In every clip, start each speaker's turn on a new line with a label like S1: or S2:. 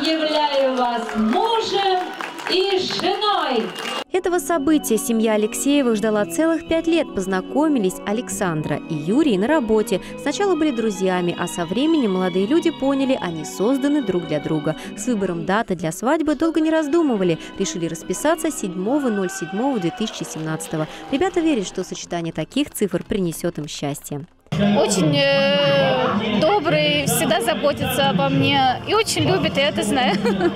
S1: объявляю вас мужем и женой.
S2: Этого события семья Алексеевых ждала целых 5 лет. Познакомились Александра и Юрий на работе. Сначала были друзьями, а со временем молодые люди поняли, они созданы друг для друга. С выбором даты для свадьбы долго не раздумывали. Решили расписаться 7.07.2017. Ребята верят, что сочетание таких цифр принесет им счастье.
S3: Очень добрый, всегда заботится обо мне и очень любит, я это знаю.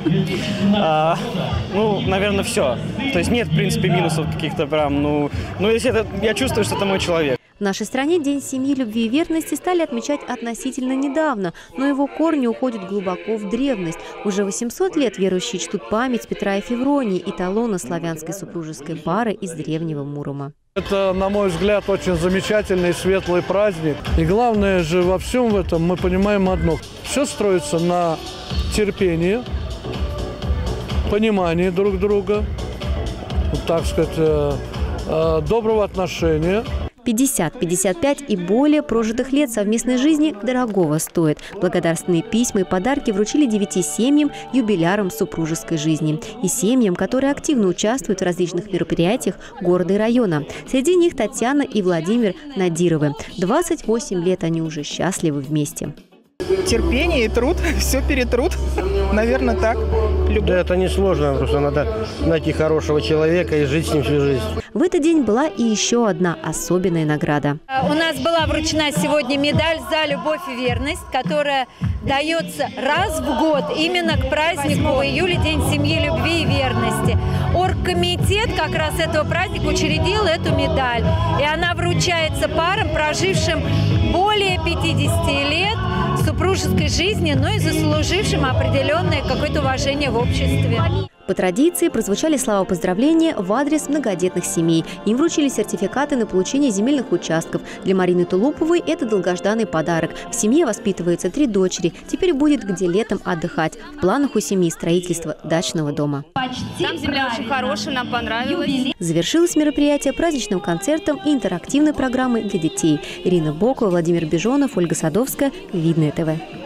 S4: Ну, наверное, все. То есть нет, в принципе, минусов каких-то прям. Ну если это, я чувствую, что это мой человек.
S2: В нашей стране День семьи, любви и верности стали отмечать относительно недавно, но его корни уходят глубоко в древность. Уже 800 лет верующие чтут память Петра и Февронии, эталона славянской супружеской пары из древнего Мурома.
S5: Это, на мой взгляд, очень замечательный светлый праздник. И главное же во всем в этом мы понимаем одно. Все строится на терпении, понимании друг друга, так сказать, доброго отношения.
S2: 50, 55 и более прожитых лет совместной жизни дорогого стоит. Благодарственные письма и подарки вручили 9 семьям, юбилярам супружеской жизни. И семьям, которые активно участвуют в различных мероприятиях города и района. Среди них Татьяна и Владимир Надировы. 28 лет они уже счастливы вместе.
S6: Терпение и труд, все перетрут, наверное, так.
S4: Да, это несложно, просто надо найти хорошего человека и жить с ним всю жизнь.
S2: В этот день была и еще одна особенная награда.
S7: У нас была вручена сегодня медаль «За любовь и верность», которая дается раз в год именно к празднику в июле, День семьи, любви и верности. Оргкомитет как раз этого праздника учредил эту медаль. И она вручается парам, прожившим более 50 лет супружеской жизни, но и заслужившим определенное какое-то уважение в обществе.
S2: По традиции прозвучали слова поздравления в адрес многодетных семей. Им вручили сертификаты на получение земельных участков. Для Марины Тулуповой это долгожданный подарок. В семье воспитывается 3 дочери. Теперь будет где летом отдыхать. В планах у семьи строительство дачного дома.
S3: Там земля очень хорошая, нам понравилось.
S2: Завершилось мероприятие праздничным концертом и интерактивной программой для детей. Ирина Бокова, Владимир Бежонов, Ольга Садовская. Видное ТВ.